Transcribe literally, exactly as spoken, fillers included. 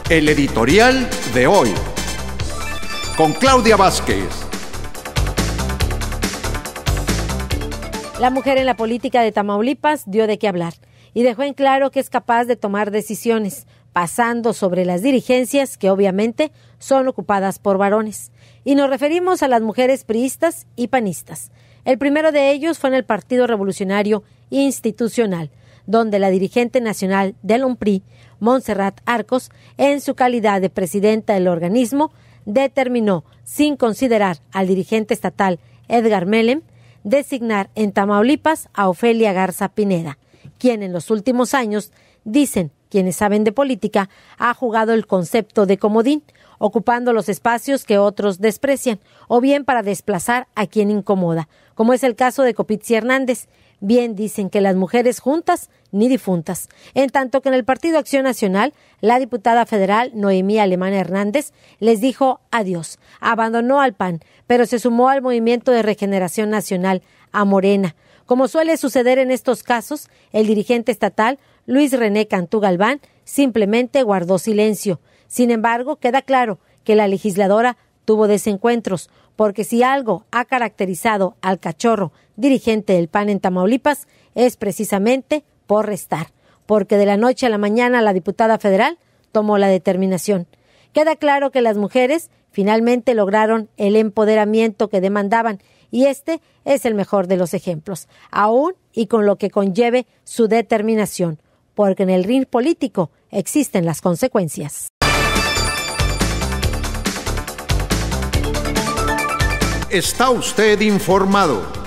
El editorial de hoy, con Claudia Vázquez. La mujer en la política de Tamaulipas dio de qué hablar y dejó en claro que es capaz de tomar decisiones, pasando sobre las dirigencias que obviamente son ocupadas por varones. Y nos referimos a las mujeres priistas y panistas. El primero de ellos fue en el Partido Revolucionario Institucional, donde la dirigente nacional del U N P R I, Montserrat Arcos, en su calidad de presidenta del organismo, determinó, sin considerar al dirigente estatal Edgar Melem, designar en Tamaulipas a Ofelia Garza Pineda, quien en los últimos años, dicen quienes saben de política, ha jugado el concepto de comodín, ocupando los espacios que otros desprecian, o bien para desplazar a quien incomoda, como es el caso de Copitzi Hernández. Bien dicen que las mujeres juntas ni difuntas. En tanto que en el Partido Acción Nacional, la diputada federal Noemí Alemán Hernández les dijo adiós, abandonó al P A N, pero se sumó al Movimiento de Regeneración Nacional, a Morena. Como suele suceder en estos casos, el dirigente estatal, Luis René Cantú Galván, simplemente guardó silencio. Sin embargo, queda claro que la legisladora tuvo desencuentros, porque si algo ha caracterizado al cachorro dirigente del P A N en Tamaulipas es precisamente por restar, porque de la noche a la mañana la diputada federal tomó la determinación. Queda claro que las mujeres finalmente lograron el empoderamiento que demandaban y este es el mejor de los ejemplos, aún y con lo que conlleve su determinación, porque en el ring político existen las consecuencias. Está usted informado.